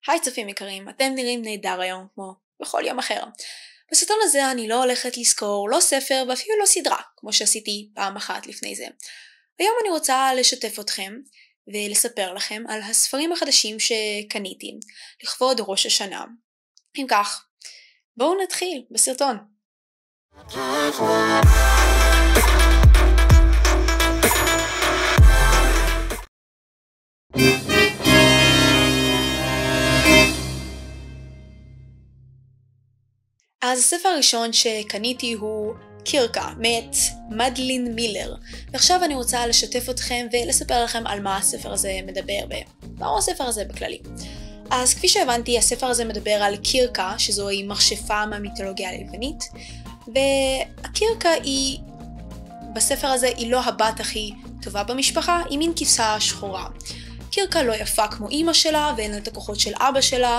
היי צופים יקרים, אתם נראים נהדר היום, כמו בכל יום אחר. בסרטון הזה אני לא הולכת לזכור לא ספר ואפילו לא סדרה, כמו שעשיתי פעם אחת לפני זה. היום אני רוצה לשתף אתכם ולספר לכם על הספרים החדשים שקניתי לכבוד ראש השנה. אם כך, בואו נתחיל בסרטון. אז הספר הראשון שקניתי הוא קירקה, מאת מדלין מילר. ועכשיו אני רוצה לשתף אתכם ולספר לכם על מה הספר הזה מדבר ומהו הספר הזה בכללי. אז כפי שהבנתי, הספר הזה מדבר על קירקה, שזוהי מכשפה מהמיתולוגיה היוונית, והקירקה היא, בספר הזה, היא לא הבת הכי טובה במשפחה, היא מין כבשה שחורה. קירקה לא יפה כמו אמא שלה ואין לה את הכוחות של אבא שלה,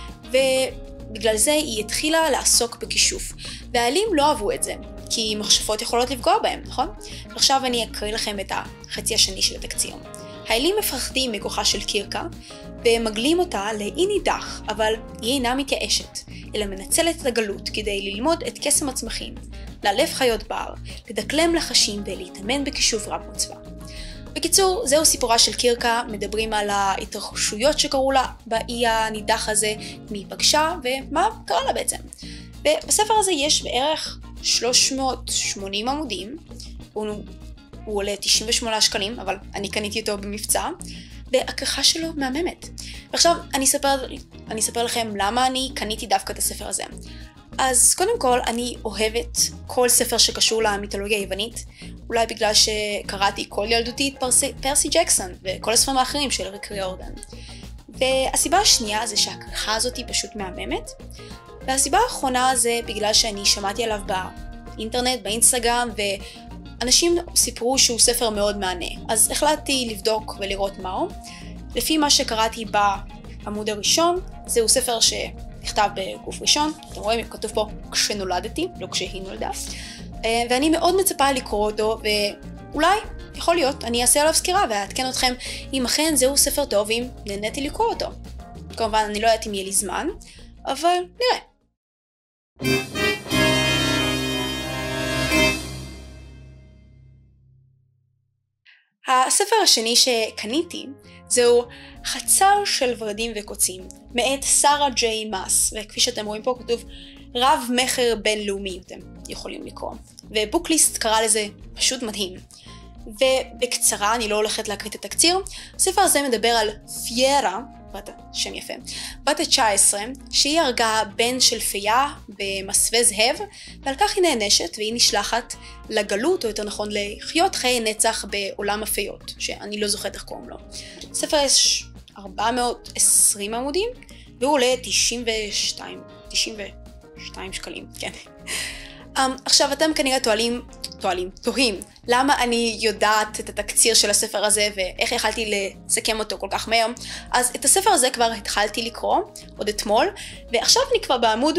בגלל זה היא התחילה לעסוק בכישוף, והאלים לא אהבו את זה, כי מכשפות יכולות לפגוע בהם, נכון? ועכשיו אני אקריא לכם את החצי השני של התקציר. האלים מפחדים מכוחה של קירקה, ומגלים אותה לאי נידח, אבל היא אינה מתייאשת, אלא מנצלת את הגלות כדי ללמוד את קסם הצמחים, לאלף חיות בר, לדקלם לחשים ולהתאמן בכישוף רב מצווה. בקיצור, זהו סיפורה של קירקה, מדברים על ההתרחשויות שקרו לה באי הנידח הזה, מי פגשה ומה קרה לה בעצם. ובספר הזה יש בערך 380 עמודים, הוא עולה 98 שקלים, אבל אני קניתי אותו במבצע, והכריכה שלו מהממת. ועכשיו אני אספר לכם למה אני קניתי דווקא את הספר הזה. אז קודם כל, אני אוהבת כל ספר שקשור למיתולוגיה היוונית, אולי בגלל שקראתי כל ילדותי את פרסי ג'קסון וכל הספרים האחרים של ריק ריורדן. והסיבה השנייה זה שהכריכה הזאת היא פשוט מהממת, והסיבה האחרונה זה בגלל שאני שמעתי עליו באינטרנט, באינסטגרם, ואנשים סיפרו שהוא ספר מאוד מענה. אז החלטתי לבדוק ולראות מהו. לפי מה שקראתי בעמוד הראשון, זהו ספר נכתב בגוף ראשון, אתם רואים, כתוב פה כשנולדתי, לא כשהיא נולדה, ואני מאוד מצפה לקרוא אותו, ואולי, יכול להיות, אני אעשה עליו סקירה ואעדכן אתכם אם אכן זהו ספר טוב, אם נהניתי לקרוא אותו. כמובן, אני לא יודעת אם יהיה לי זמן, אבל נראה. הספר השני שקניתי זהו חצר של ורדים וקוצים, מאת שרה ג'יי מאס, וכפי שאתם רואים פה כתוב רב מחר בינלאומי, אתם יכולים לקרוא, ובוקליסט קרא לזה פשוט מדהים. ובקצרה, אני לא הולכת להקריא את התקציר, הספר הזה מדבר על פיירה, שם יפה, בת ה-19, שהיא הרגה בן של פייה במסווה זהב, ועל כך היא נענשת והיא נשלחת לגלות, או יותר נכון לחיות חיי נצח בעולם הפיות, שאני לא זוכרת איך קוראים לו. ספר יש 420 עמודים, והוא עולה 92 שקלים, כן. עכשיו אתם כנראה תוהים, למה אני יודעת את התקציר של הספר הזה ואיך יכלתי לסכם אותו כל כך מהר. אז את הספר הזה כבר התחלתי לקרוא עוד אתמול, ועכשיו אני כבר בעמוד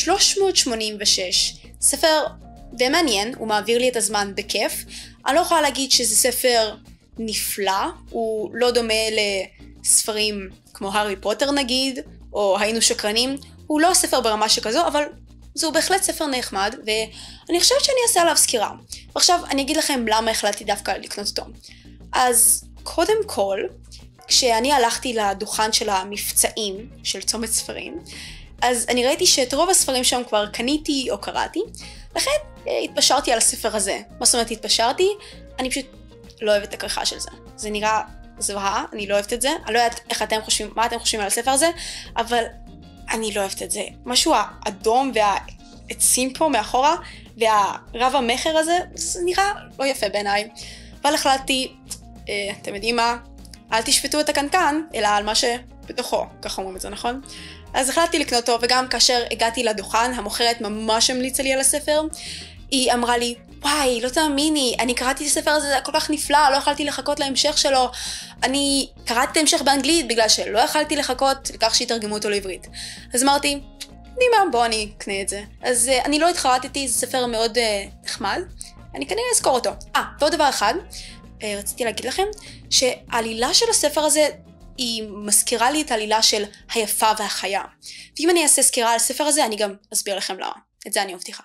386. ספר די מעניין, הוא מעביר לי את הזמן בכיף. אני לא יכולה להגיד שזה ספר נפלא, הוא לא דומה לספרים כמו הארי פוטר נגיד, או היינו שקרנים, הוא לא ספר ברמה שכזו, אבל זהו בהחלט ספר נחמד, ואני חושבת שאני אעשה עליו סקירה. ועכשיו אני אגיד לכם למה החלטתי דווקא לקנות אותו. אז קודם כל, כשאני הלכתי לדוכן של המבצעים של צומת ספרים, אז אני ראיתי שאת רוב הספרים שם כבר קניתי או קראתי, לכן התפשרתי על הספר הזה. מה זאת אומרת התפשרתי? אני פשוט לא אוהבת את הכריכה של זה. זה נראה זוועה, אני לא אוהבת את זה. אני לא יודעת מה אתם חושבים על הספר הזה, אבל אני לא אוהבת את זה. משהו האדום והעצים פה מאחורה, והרב המחר הזה, זה נראה לא יפה בעיניי. אבל החלטתי, אתם יודעים מה? אל תשפטו את הקנקן, אלא על מה שבתוכו, ככה אומרים את זה, נכון? אז החלטתי לקנות אותו, וגם כאשר הגעתי לדוכן, המוכרת ממש המליצה לי על הספר, היא אמרה לי, וואי, לא תאמיני, אני קראתי את הספר הזה, זה כל כך נפלא, לא יכלתי לחכות להמשך שלו. אני קראתי את ההמשך באנגלית, בגלל שלא יכלתי לחכות לכך שיתרגמו אותו לעברית. אז אמרתי, בוא אני אקנה את זה. אז אני לא התחרטתי, זה ספר מאוד נחמד, אני כנראה אזכור אותו. ועוד דבר אחד, רציתי להגיד לכם, שהעלילה של הספר הזה היא מזכירה לי את העלילה של היפה והחיה. ואם אני אעשה סקירה על הספר הזה, אני גם אסביר לכם למה. את זה אני מבטיחה.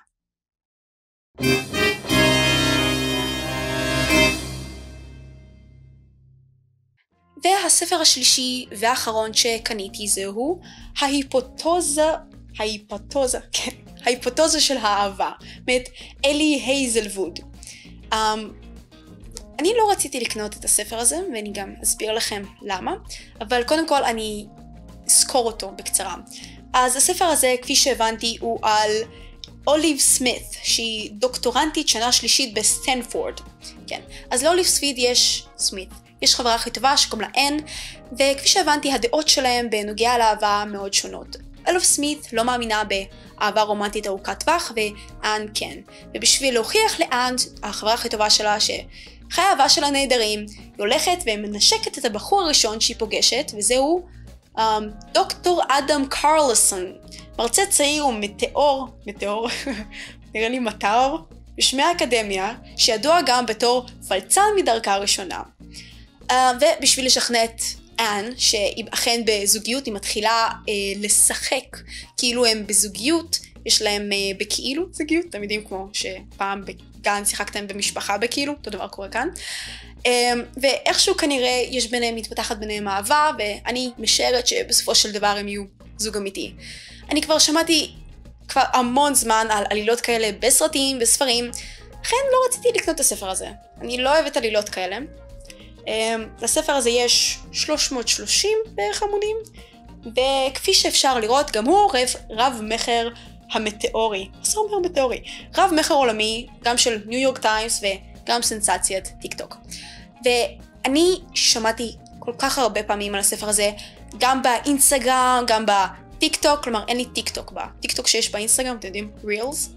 והספר השלישי והאחרון שקניתי זהו ההיפותזה של האהבה, מאת אלי הייזלווד. אני לא רציתי לקנות את הספר הזה, ואני גם אסביר לכם למה, אבל קודם כל אני אזכור אותו בקצרה. אז הספר הזה, כפי שהבנתי, הוא על אוליב סמית, שהיא דוקטורנטית שנה שלישית בסטנפורד. כן, אז לאוליב סמית יש חברה הכי טובה שקוראים לה אן, וכפי שהבנתי הדעות שלהם בנוגע לאהבה מאוד שונות. אוליב סמית לא מאמינה באהבה רומנטית ארוכת טווח, ואן כן. ובשביל להוכיח לאן, החברה הכי טובה שלה, שחיי האהבה שלה נהדרים, היא הולכת ומנשקת את הבחור הראשון שהיא פוגשת, וזהו דוקטור אדם קרלסון, מרצה צעיר ומטאור, נראה לי מטאור, בשמי האקדמיה, שידוע גם בתור פלצן מדרכה הראשונה. ובשביל לשכנע את אן, שהיא אכן בזוגיות, היא מתחילה לשחק כאילו הם בזוגיות, יש להם בכאילו זוגיות, אתם יודעים כמו שפעם בגן שיחקתם במשפחה בכאילו, אותו דבר קורה כאן. ואיכשהו כנראה יש ביניהם, מתפתחת ביניהם אהבה, ואני משערת שבסופו של דבר הם יהיו זוג אמיתי. אני כבר שמעתי כבר המון זמן על עלילות כאלה בסרטים וספרים, לכן לא רציתי לקנות את הספר הזה. אני לא אוהבת עלילות כאלה. לספר הזה יש 330 בערך עמודים, וכפי שאפשר לראות גם הוא רב מחר המטאורי. מה זה אומר מטאורי? רב מחר עולמי, גם של ניו יורק טיימס וגם סנסציית טיק טוק. ואני שמעתי כל כך הרבה פעמים על הספר הזה, גם באינסטגרם, גם בטיק טוק, כלומר אין לי טיק טוק בטיק טוק שיש באינסטגרם, אתם יודעים, רילס.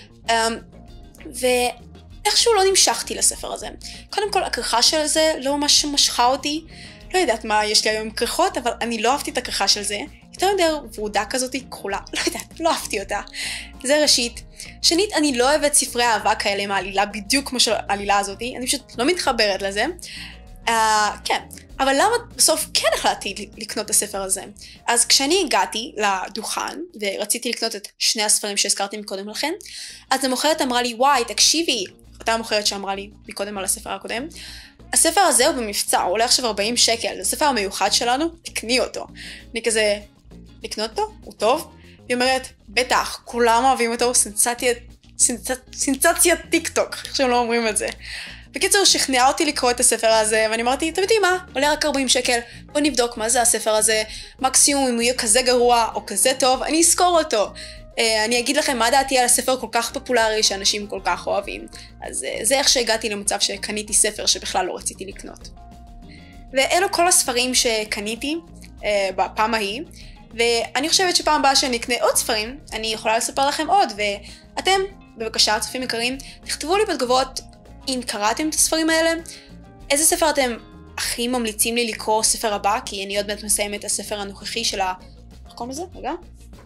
ואיכשהו לא נמשכתי לספר הזה. קודם כל הכריכה של זה לא ממש משכה אותי, לא יודעת מה יש לי היום כריכות, אבל אני לא אהבתי את הכריכה של זה, יותר ורודה כזאת כחולה, לא יודעת, לא אהבתי אותה. זה ראשית. שנית, אני לא אוהבת ספרי אהבה כאלה מהעלילה, בדיוק כמו של העלילה הזאת, אני פשוט לא מתחברת לזה. כן, אבל למה בסוף כן החלטתי לקנות את הספר הזה? אז כשאני הגעתי לדוכן, ורציתי לקנות את שני הספרים שהזכרתי מקודם לכן, אז המוכרת אמרה לי, וואי, תקשיבי, אותה המוכרת שאמרה לי מקודם על הספר הקודם, הספר הזה הוא במבצע, הוא עולה עכשיו 40 שקל, זה הספר המיוחד שלנו, תקני אותו. אני כזה, לקנות אותו? הוא טוב? היא אומרת, בטח, כולם אוהבים אותו, סנסציית טיק טוק, איך שהם לא אומרים את זה. בקיצור, שכנעה אותי לקרוא את הספר הזה, ואני אמרתי, אתם יודעים מה? עולה רק 40 שקל, בוא נבדוק מה זה הספר הזה, מקסימום אם הוא יהיה כזה גרוע או כזה טוב, אני אזכור אותו. אני אגיד לכם מה דעתי על הספר כל כך פופולרי שאנשים כל כך אוהבים. אז זה איך שהגעתי למצב שקניתי ספר שבכלל לא רציתי לקנות. ואלו כל הספרים שקניתי בפעם ההיא, ואני חושבת שפעם הבאה שאני אקנה עוד ספרים, אני יכולה לספר לכם עוד, ואתם, בבקשה, צופים יקרים, תכתבו לי בתגובות אם קראתם את הספרים האלה, איזה ספר אתם הכי ממליצים לי לקרוא ספר הבא, כי אני עוד מעט מסיים את הספר הנוכחי של איך קוראים לזה? רגע?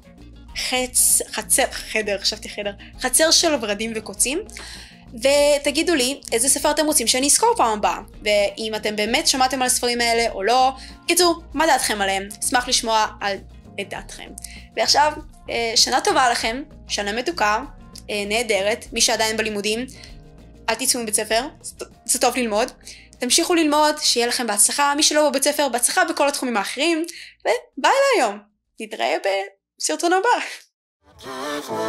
חצר של ורדים וקוצים, ותגידו לי איזה ספר אתם רוצים שאני אזכור פעם הבאה, ואם אתם באמת שמעתם על הספרים האלה או לא, קיצור, מה דעתכם עליהם? אשמח לשמוע על את דעתכם. ועכשיו, שנה טובה לכם, שנה מתוקה, נהדרת, מי שעדיין בלימודים, אל תצאו מבית ספר, זה טוב ללמוד, תמשיכו ללמוד, שיהיה לכם בהצלחה, מי שלא בבית ספר, בהצלחה בכל התחומים האחרים, וביי להיום, נתראה בסרטון הבא.